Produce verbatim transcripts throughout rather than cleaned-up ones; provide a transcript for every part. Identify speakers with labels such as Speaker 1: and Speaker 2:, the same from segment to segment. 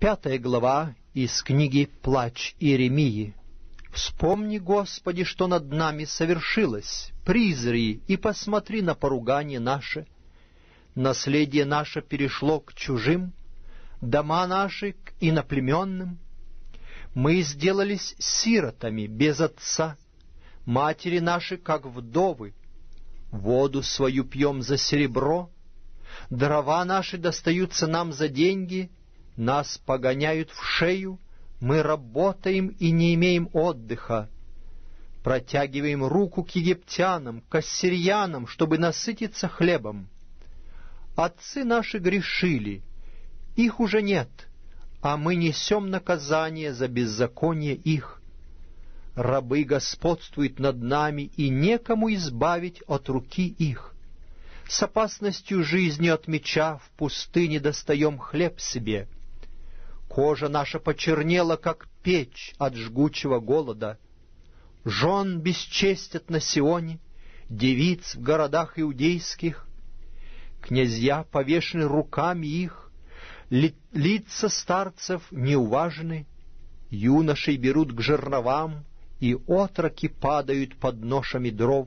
Speaker 1: Пятая глава из книги «Плач Иеремии». «Вспомни, Господи, что над нами совершилось, призри и посмотри на поругание наше. Наследие наше перешло к чужим, дома наши к иноплеменным. Мы сделались сиротами без отца, матери наши, как вдовы. Воду свою пьем за серебро, дрова наши достаются нам за деньги, нас погоняют в шею, мы работаем и не имеем отдыха. Протягиваем руку к египтянам, к ассирьянам, чтобы насытиться хлебом. Отцы наши грешили, их уже нет, а мы несем наказание за беззаконие их. Рабы господствуют над нами, и некому избавить от руки их. С опасностью жизни от меча в пустыне достаем хлеб себе. Кожа наша почернела, как печь от жгучего голода. Жен бесчестят на Сионе, девиц в городах иудейских. Князья повешены руками их, ли, лица старцев неуважены, юношей берут к жерновам, и отроки падают под ношами дров.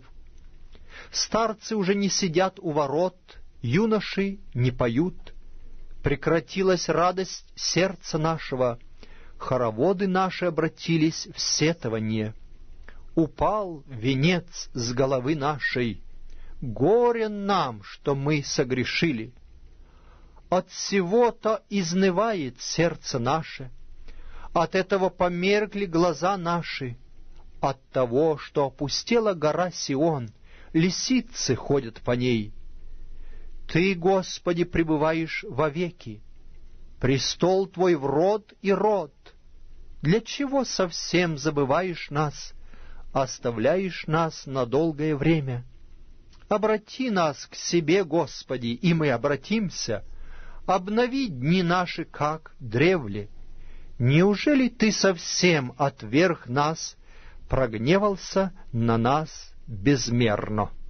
Speaker 1: Старцы уже не сидят у ворот, юноши не поют. Прекратилась радость сердца нашего, хороводы наши обратились в сетование. Упал венец с головы нашей, горе нам, что мы согрешили. От всего-то изнывает сердце наше, от этого померкли глаза наши, от того, что опустела гора Сион, лисицы ходят по ней. Ты, Господи, пребываешь вовеки, престол Твой в род и род. Для чего совсем забываешь нас, оставляешь нас на долгое время? Обрати нас к себе, Господи, и мы обратимся. Обнови дни наши, как древле. Неужели Ты совсем отверг нас, прогневался на нас безмерно?»